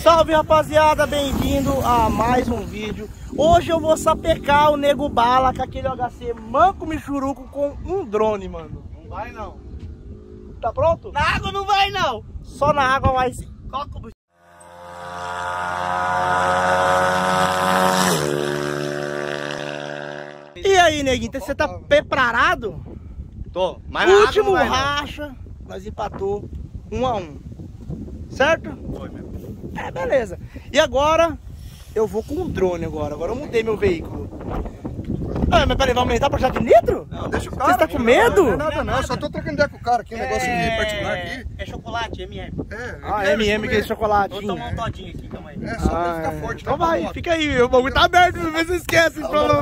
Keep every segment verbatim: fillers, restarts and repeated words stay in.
Salve, rapaziada, bem-vindo a mais um vídeo. Hoje eu vou sapecar o Nego Bala com aquele H C Manco Michuruco com um drone, mano. Não vai não. Tá pronto? Na água não vai não. Só na água vai sim. Coca, E aí, neguinho, você tá preparado? tô. Mas O último vai, racha, nós empatou um a um. Certo? Foi mesmo. É, beleza. E agora, eu vou com um drone agora. Agora eu mudei meu veículo. Ah, mas peraí, vai aumentar a porcentagem de nitro? Não, deixa o cara. Você tá com medo? Não é nada não, só tô trocando ideia com o cara aqui, um negócio de particular aqui. É chocolate, M M. É, Ah, M M, aquele Vou chocolatinho. tomar um todinho aqui, calma aí. É, só pra Ah, ficar é. forte. Então na vai, moto. fica aí, o bagulho tá aberto, não se esquece.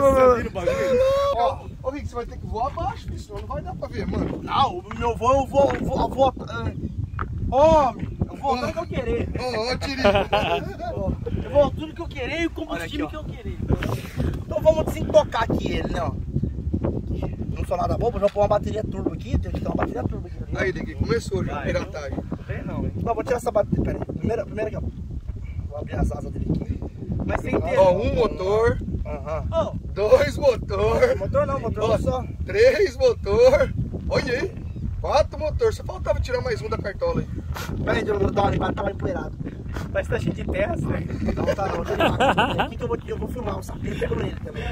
Ó, ô Rick, você vai ter que voar abaixo, filho, senão não vai dar pra ver, mano. Não, o meu voo, eu vou, eu vou, eu vou, ah, homem, eu vou tudo que eu querer. Ô, ô, Tirico. Eu vou tudo que eu querer e o combustível que eu querer. Então vamos desentocar aqui ele, né, ó. Não sou nada bobo, já vou pôr uma bateria turbo aqui, tem que ter uma bateria turbo aqui. Aí, Neguinho, começou já, a piratagem. Não, hein? Não, vou tirar essa bateria, pera aí, primeira, primeira aqui, ó. Vou abrir as asas dele aqui. Mas sem ter. Ó, um motor, Aham. Oh, dois motor, Motor não, motor Ó, só. três motor, olha aí, quatro motor, só faltava tirar mais um da cartola aí. Pera aí, deixa eu dar uma limpada, tava empoeirado. parece que tá cheio de terra, velho. Não, tá não, deixa eu limpar. Aqui que eu vou, eu vou filmar o sapinho com ele também.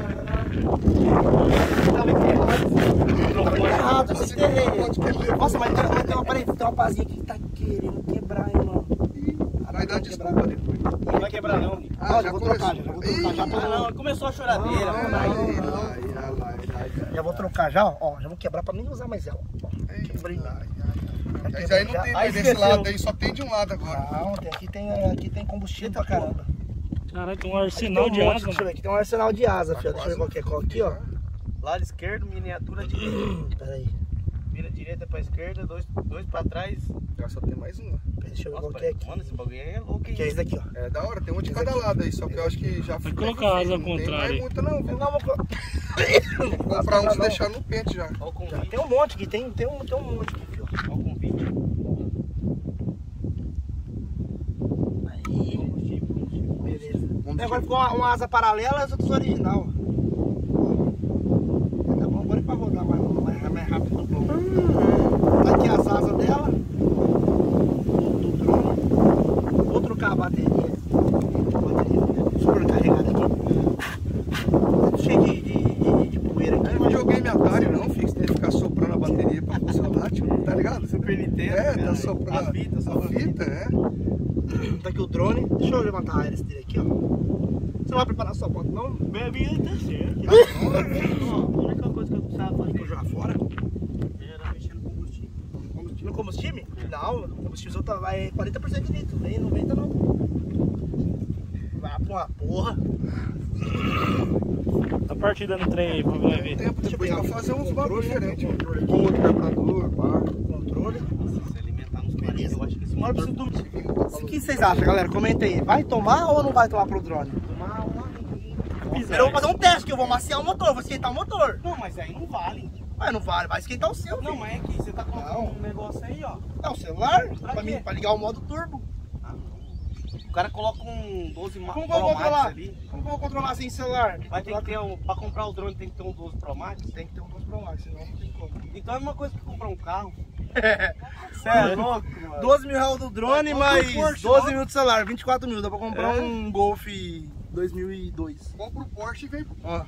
Tava enterrado. Tava errado, vocês Assim, não terem. pode querer. Nossa, mas tem, mas tem uma, peraí, tem uma pazinha aqui que tá querendo quebrar, hein, mano. Vai dar desculpa depois. Não vai quebrar não, Nico. Ah, já vou trocar, já, já vou trocar, já, Ah, não, começou a choradeira. Ah, mano. Aí, Aí, aí, aí, aí, já vou trocar já, ó, já vou quebrar pra nem usar mais ela. Ó, quebrei nada. Mas aí não tem mais desse lado aí, só tem de um lado agora. Não, tem, aqui, tem, aqui tem combustível pra caramba. Caralho, tem um Aqui arsenal tem um de monte, asa. deixa eu ver, aqui tem um arsenal de asa, filho. Deixa eu ver qual que é qual aqui, ó. Lado esquerdo, miniatura direita. Pera aí, Vira direita pra esquerda, dois, dois pra trás. Já só tem mais um. deixa eu ver Nossa, qual que é aqui. mano, esse bagulho aí é louco, hein? Que é esse daqui, ó. É da hora, tem um de cada lado aí, só que eu acho que já Vai foi. colocar a asa ao Não tem contrário mais aí. muito não, viu? Não, vou colocar. Vou comprar uns e deixar no pente já. Olha o Já convite. tem um monte aqui, tem, tem, um, tem um monte aqui, filho. Olha o convite. Aí, Combustível, combustível. beleza. Vamos Agora ficou uma, uma asa paralela e as outras original. Tá bom, agora é pra rodar mais, mais, mais rápido. Tá aqui as asas dela. Do drone. Vou trocar a bateria. A bateria super carregada aqui. Tá cheio de, de, de, de poeira aqui. Eu não joguei minha Atari não, filho. Você tem que ficar soprando a bateria pra funcionar, tipo, tá ligado? Super Nintendo, É, tá cara. soprando A fita, só a fita, é. Tá aqui o drone. Deixa eu levantar a hélice dele aqui, ó. Você não vai preparar sua moto, não? Bebida tá certo. A única coisa que eu precisava Vou fazer jogar fora. era mexer no combustível. No combustível? Não, no combustível tá, vai quarenta por cento de litro, nem noventa não. Vai pra uma porra. A partida no trem aí, vamos ver. Tempo Deixa eu depois pegar pra fazer uns bagulho controle, diferentes. controle aqui. Com outro carburador, pá. Controle. Se alimentar nos quarenta, eu acho que esse Agora eu motor... preciso do... O que vocês acham, galera? Comenta aí. Vai tomar ou não vai tomar pro drone? Tomar uma... Eu vou fazer um teste, que eu vou amaciar o motor, vou esquentar o motor. Não, mas aí não vale. Mas não vale, vai esquentar o seu. Não, filho. mas é que você tá colocando Não. um negócio aí, ó. É o celular, Pra pra, quê? mim, pra ligar o modo turbo. Ah, não. O cara coloca um doze Ma- Como que Pro eu vou Max controlar? ali. Como que eu vou controlar sem celular? Vai ter que ter um... Pra comprar o drone tem que ter um doze Pro Max. Tem que ter um doze Pro Max, senão não tem como. Então é a mesma coisa que comprar um carro. Você é louco, mano. doze mil reais do drone, Compra um mais Porsche, doze ó. mil do celular, vinte e quatro mil. Dá pra comprar É. um Golf dois mil e dois. Compra o Porsche e vem. Ó.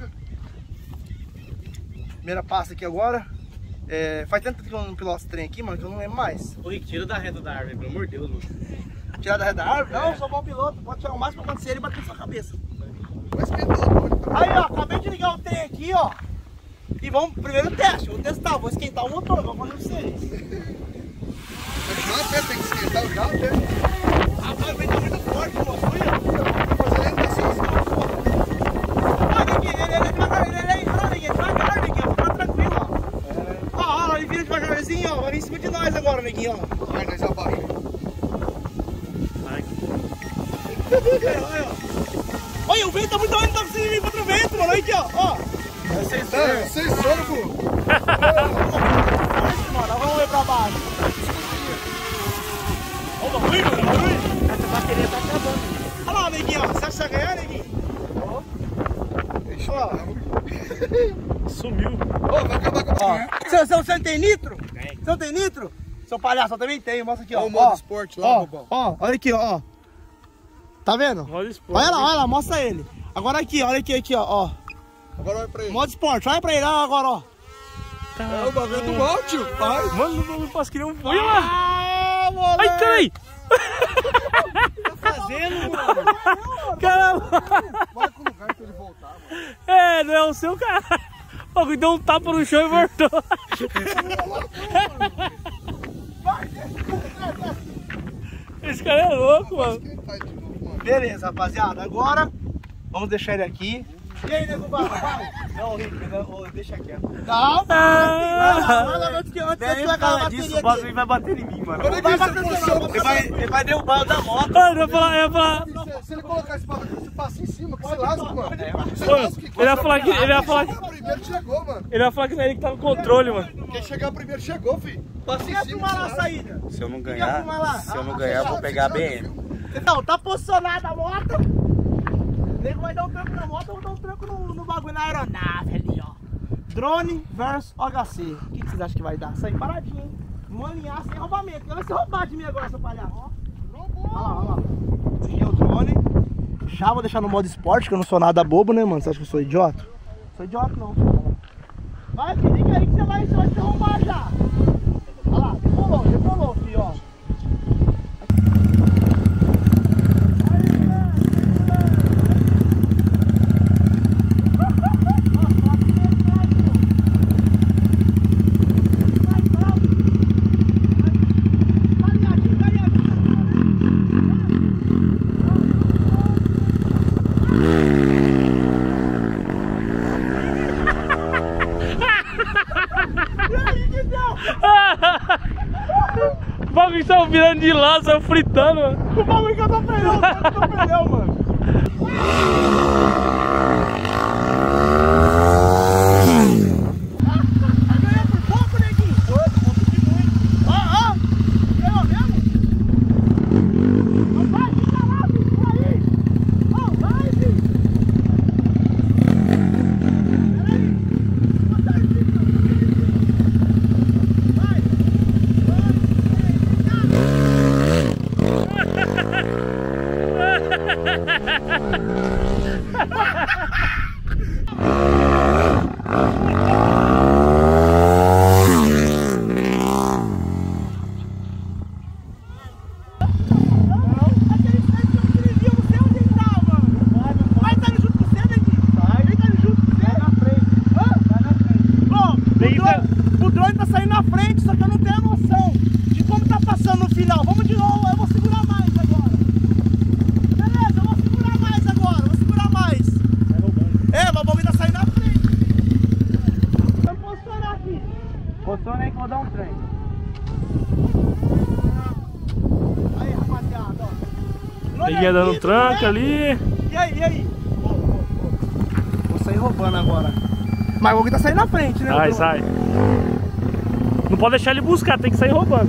Primeira pasta aqui agora. É, faz tanto que eu não piloto esse trem aqui, mano, que eu não lembro mais. Ô, Rick, tira da reta da árvore, pelo amor de Deus, mano. Tirar da reta da árvore? É. Não, eu sou bom piloto. Pode tirar o máximo pra acontecer e bater na sua cabeça. Vai esquentar, pode. Aí, ó, acabei de ligar o trem aqui, ó. E vamos, primeiro teste, vou testar, vou esquentar o motor, vou fazer pra vocês. Já até tem que esquentar, já até. Rapaz, o vento tá muito forte, moço, olha. Tá fazendo assim, Ah, Neguinho, ele é devagar, ele é devagar, Neguinho, devagar, Neguinho, vou ficar tranquilo, ó. Ó, ó, ele vira devagarzinho, ó, vai vir em cima de nós agora, Neguinho, ó. vai, nós abaixo. Olha, olha, ó. Olha, o vento tá muito alto, tá precisando vir contra o vento, mano, olha aqui, ó, ó. É, vocês foram, pô. Forte, mano, vamos ver pra baixo. Olha o barulho, mano, o barulho. Essa bateria tá acabando. neguinho, ó. Você acha que vai ganhar, neguinho? Ó. Sumiu. Ô, vai acabar com a Você, você, você não tem nitro? Tem. Você não tem nitro? Seu palhaço, eu também tenho. Mostra aqui, ó. Ó, o modo ó, esporte lá, ó, bobão. ó, olha aqui, ó. Tá vendo? Modo esporte. Olha lá, olha lá, mostra ele. Agora aqui, olha aqui, aqui, ó. ó. Agora vai pra ele. Modo esporte, olha pra ele, olha agora, ó. Tá. É o bagulho do mal, tio. Vai. Mano, não, não posso criar um fui lá. Ah, moleque. Ai, carai. Tá fazendo, mano? Caramba. Vai com o lugar pra ele voltar, mano. É, não é o seu cara. Pô, deu um tapa no chão e voltou. Esse cara é louco, mano. Quem tá de novo, mano? Beleza, rapaziada. Agora, vamos deixar ele aqui. E aí, nego, vai, vai. Não, Rick, não, deixa quieto. Não, Ah. vai lá antes que antes Nem que vai acabar a fala disso, bateria o bagulho aqui. vai bater em mim, mano. Eu nem vi se ele colocar- Ele vai, ele vai derrubar o da moto. Ah, eu ia falar, eu ia falar. Se- Se ele colocar esse bagulho, você passa em cima, que você lasca, mano. Você Mano, lasca, que ele ia falar que. Ele ia falar Quem que. chegar primeiro chegou, mano. Ele ia falar que não era ele que tava no controle, mano. Quem chegar primeiro chegou, filho. Passa Quem em ia cima. filmar lá a você lasca. saída? Se eu não Quem ia filmar lá? ganhar, se eu não ganhar, eu vou pegar a B M. Então, tá posicionada a moto. O nego vai dar um tranco na moto, eu vou dar um tranco no, no bagulho, na aeronave ali, ó. Drone versus O H C. O que, que vocês acham que vai dar? Sair paradinho, hein? Vamos alinhar sem roubamento. Ele vai se roubar de mim agora, seu palhaço. Olha lá, olha lá. Aqui é o drone. Já vou deixar no modo esporte, que eu não sou nada bobo, né, mano? Você acha que eu sou idiota? Sou idiota não, filho. Vai, filho, liga aí que você vai, você vai se arrombar já. Olha lá, decolou, decolou, filho, ó. O bagulho saiu virando de lado, saiu fritando, mano. O bagulho que eu tô perdendo, o bagulho que eu tô perdendo, mano. Ganhou por pouco, neguinho? Foi, consegui muito. Ó, ó, ganhou mesmo? Não vai, fica lá, filho, aí. Ó, vai, filho. Peraí. Botar aqui, vai. O drone tá saindo na frente, só que eu não tenho a noção de como tá passando no final. Vamos de novo, eu vou segurar mais agora. Beleza, eu vou segurar mais agora, vou segurar mais. É, mas o bagulho tá saindo na frente. Vamos posicionar aqui. Posiciona aí que eu vou dar um trem. Aí, rapaziada, ó. Drone Peguei dando um aqui, tranco drone ali. aqui. E aí, e aí? Ó, ó, ó. Vou sair roubando agora. Mas o bagulho tá saindo na frente, né? o Sai, drone? sai. Não pode deixar ele buscar, tem que sair roubando.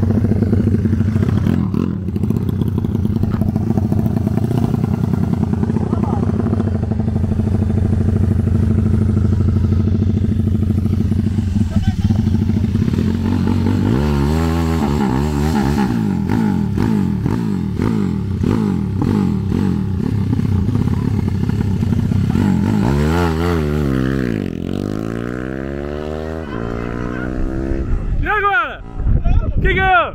E agora? Quem ganhou?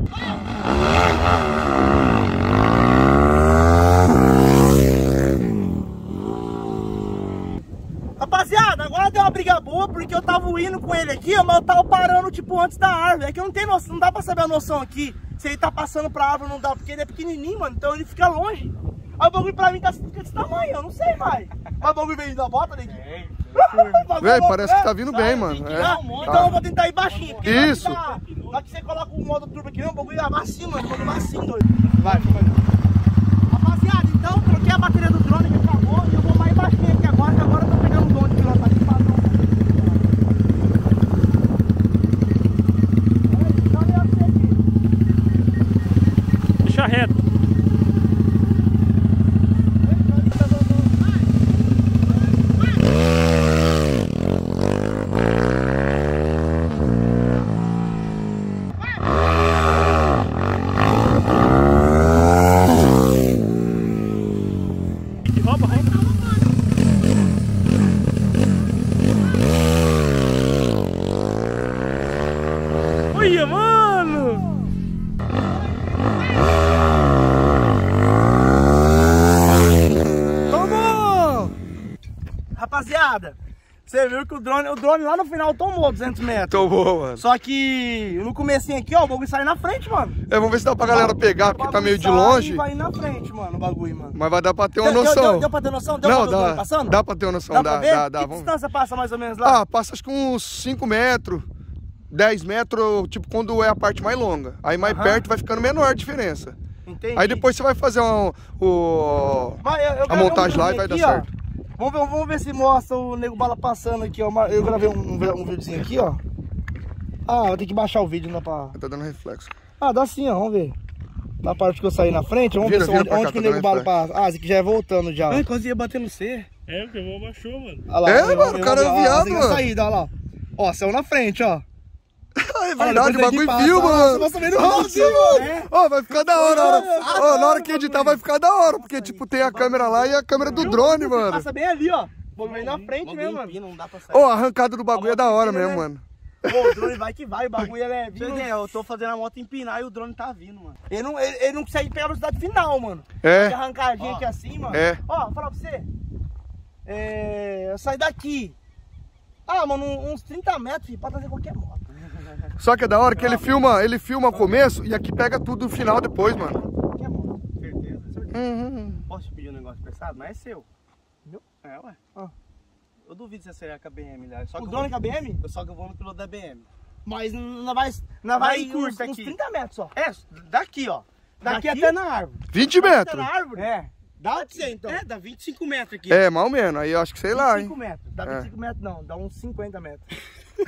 Rapaziada, agora deu uma briga boa porque eu tava indo com ele aqui, mas eu tava parando tipo antes da árvore. É que eu não tenho noção, não dá pra saber a noção aqui. Se ele tá passando pra árvore ou não dá, porque ele é pequenininho, mano, então ele fica longe. Aí o bagulho pra mim tá fica desse tamanho, eu não sei mais. Mas o bagulho veio da bota, neguinho? Véi, parece que tá vindo bem, mano. É. Tá? Então eu vou tentar ir baixinho. Porque Isso. Na hora que, tá- na hora que você coloca o modo turbo aqui, o bagulho vai macio, mano. O bagulho macio, doido. Vai, vai. Rapaziada, então troquei a bateria do drone que acabou e eu vou mais baixinho aqui agora, que agora eu tô pegando o dom de pilotar de padrão. Deixa reto. parada. Você viu que o drone, o drone lá no final tomou duzentos metros. Tomou, mano. Só que no comecinho aqui, ó, o bagulho sai na frente, mano. É, vamos ver se dá pra galera pegar, porque tá meio de longe. Vai na frente, mano, o bagulho, mano. Mas vai dar pra ter uma Deu, noção. deu, deu, deu pra ter noção? Deu Não, pra ver o drone dá, passando? dá pra ter uma noção, Dá, dá, pra ver? dá, dá. Que Vamos... distância passa mais ou menos lá? Ah, passa acho que uns cinco metros, dez metros, tipo quando é a parte mais longa. Aí mais Aham. perto vai ficando menor a diferença. Entendi. Aí depois você vai fazer um, o, Mas eu- eu a gravei montagem um lá e vai dar aqui, ó. certo. Vamos ver, vamos ver se mostra o Nego Bala passando aqui, ó. Eu gravei um, um, um videozinho aqui, ó. Ah, vou ter que baixar o vídeo, não dá pra... Tá dando reflexo. Ah, dá sim, ó, vamos ver. Na parte que eu saí na frente, vamos Vira, ver se vira onde, pra cá, onde que o tá Nego dando Bala reflexo. passa. Ah, esse aqui já é voltando já. Ai, quase ia bater no C. É, porque eu vou abaixou, mano. Olha lá, É, vamos ver, mano, o vamos cara ver, é ó, viado, essa aqui é a mano. saída, olha lá. Ó, saiu na frente, ó. Ah, é Olha, verdade, o depois a gente bagulho passa, filma, ó, mano. Nossa, vendo Nossa, mano. Ó, vai ficar da hora. a hora- Ó, na hora que editar vai ficar da hora, porque tipo tem a câmera lá e a câmera do drone, mano. Passa bem ali, ó. Vou ver na frente mesmo, mano. Não dá pra sair. Ó, a arrancada do bagulho é da hora Né? mesmo, mano. Pô, o drone vai que vai, o bagulho é levinho. Eu tô fazendo a moto empinar e o drone tá vindo, mano. Ele não, ele, ele não consegue pegar a velocidade final, mano. É. Tem arrancadinha Ó. aqui assim, mano. É. Ó, vou falar pra você. É. Eu saí daqui. Ah, mano, uns trinta metros, filho, pode trazer qualquer moto. Só que é da hora que ele filma, ele filma o começo e aqui pega tudo no final depois, mano. Qualquer moto. Certeza? Uhum. Posso te pedir um negócio prestado? Mas é seu. Meu? É, ué. Ah. Eu duvido você acelerar com a B M, né? Só O que eu drone vou- com a B M? eu Só que eu vou no piloto da B M. Mas não vai. Não vai Vai curta uns, uns aqui. trinta metros só. É, daqui, ó. Daqui, Daqui? até na árvore. vinte Até metros. na árvore? É. Dá de ser, então. É, dá vinte e cinco metros aqui. É, mal menos. Aí eu acho que sei lá, vinte e cinco hein. metros. Dá É. vinte e cinco metros não, dá uns cinquenta metros.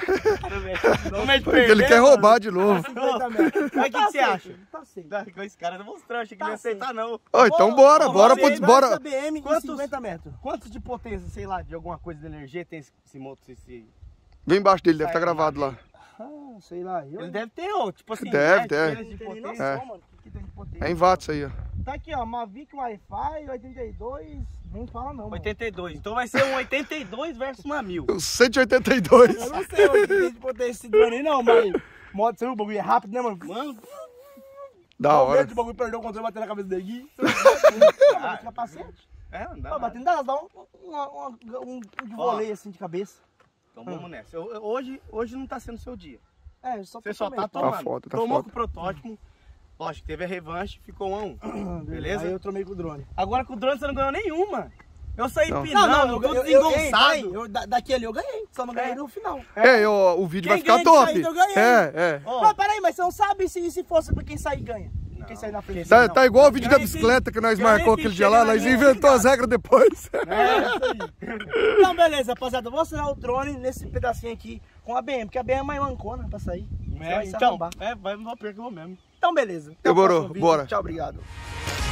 Porque ele quer roubar de novo. cinquenta metros. Mas o que que você acha? Tá certo. Dá, com esse cara demonstrou, achei que Tá não ia aceitar, não. Ó, então bora, bora, pro- bora. Essa B M Quantos- em cinquenta metros. Quantos de potência, sei lá, de alguma coisa de energia tem esse, esse moto? Esse... Vem embaixo dele, deve estar gravado lá. Ah, sei lá. Eu Ele deve ter, ó, tipo assim, Deve, né, deve. diferença não de tenho nem potência. noção, mano. O que que tem de potência? É em watts aí, ó. Tá aqui, ó. Mavic Wi-Fi oitenta e dois. Não fala não, mano. oitenta e dois. Então vai ser um oitenta e dois versus uma mil. cento e oitenta e dois. Eu não sei o que tem de potência esse drone aí, não, mas... Moto, você viu o bagulho é rápido, né, mano? Mano, Da O medo hora. de bagulho perdeu o controle e bater na cabeça dele. Ah, capacete. é, não dá Ó, nada. batendo dá, dá um, uma- uma- um, um de Ó. voleio assim de cabeça. Então vamos nessa. Eu- eu- hoje, hoje não tá sendo seu dia. É, só Você só tá tomando. tomando. Tá foda, tá Tomou foda. com o protótipo. Lógico, teve a revanche, ficou um a um. Beleza? Aí eu tromei com o drone. Agora com o drone você não ganhou nenhuma. Eu saí Não. pinando, eu, tudo eu, eu, desengonçado. ei, eu, da- daqui ali eu ganhei, só não ganhei É. no final. É, eu, o vídeo vai Quem ficar ganha de top. saída, eu ganhei. É, é. Ó, Não, peraí, mas você não sabe se, se fosse pra quem sair ganha. Não. Quem sair na frente. Tá, não. tá igual o vídeo da Ganha bicicleta que nós ganha marcou quem aquele dia chega lá, na nós linha, inventou as regras depois. É, isso aí. Então, beleza, rapaziada. Eu vou assinar o drone nesse pedacinho aqui com a B M, porque a B M é mais mancona pra sair. Você É, vai se então, arrombar. é, vai no perco eu vou mesmo. Então, beleza. Até o Demorou, próximo vídeo. bora. Tchau, obrigado.